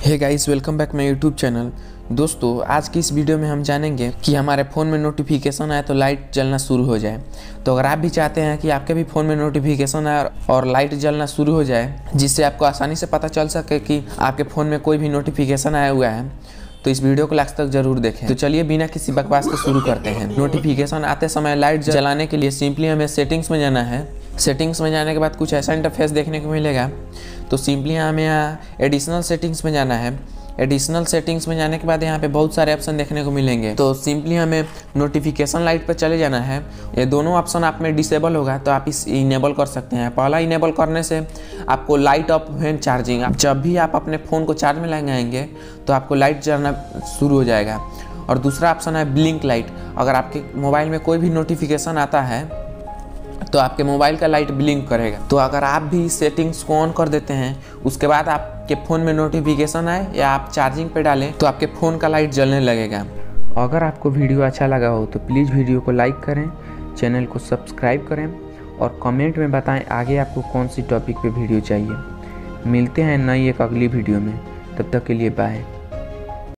Hey guys, welcome back my YouTube channel. दोस्तों, आज की इस वीडियो में हम जानेंगे कि हमारे फ़ोन में नोटिफिकेशन आए तो लाइट जलना शुरू हो जाए। तो अगर आप भी चाहते हैं कि आपके भी फ़ोन में नोटिफिकेशन आए और लाइट जलना शुरू हो जाए, जिससे आपको आसानी से पता चल सके कि आपके फ़ोन में कोई भी नोटिफिकेशन आया हुआ है, तो इस वीडियो को लास्ट तक जरूर देखें। तो चलिए बिना किसी बकवास के शुरू करते हैं। नोटिफिकेशन आते समय लाइट जलाने के लिए सिंपली हमें सेटिंग्स में जाना है। सेटिंग्स में जाने के बाद कुछ ऐसा इंटरफेस देखने को मिलेगा। तो सिंपली हमें यहाँ एडिशनल सेटिंग्स में जाना है। एडिशनल सेटिंग्स में जाने के बाद यहाँ पे बहुत सारे ऑप्शन देखने को मिलेंगे। तो सिंपली हमें नोटिफिकेशन लाइट पर चले जाना है। ये दोनों ऑप्शन आप में डिसेबल होगा तो आप इस इनेबल कर सकते हैं। पहला इनेबल करने से आपको लाइट ऑफ व्हेन चार्जिंग, जब भी आप अपने फ़ोन को चार्ज में लगाएंगे तो आपको लाइट जलना शुरू हो जाएगा। और दूसरा ऑप्शन है ब्लिंक लाइट। अगर आपके मोबाइल में कोई भी नोटिफिकेशन आता है तो आपके मोबाइल का लाइट ब्लिंक करेगा। तो अगर आप भी इस सेटिंग्स को ऑन कर देते हैं, उसके बाद आपके फ़ोन में नोटिफिकेशन आए या आप चार्जिंग पे डालें तो आपके फ़ोन का लाइट जलने लगेगा। अगर आपको वीडियो अच्छा लगा हो तो प्लीज़ वीडियो को लाइक करें, चैनल को सब्सक्राइब करें और कमेंट में बताएं आगे आपको कौन सी टॉपिक पे वीडियो चाहिए। मिलते हैं नई एक अगली वीडियो में, तब तक के लिए बाय।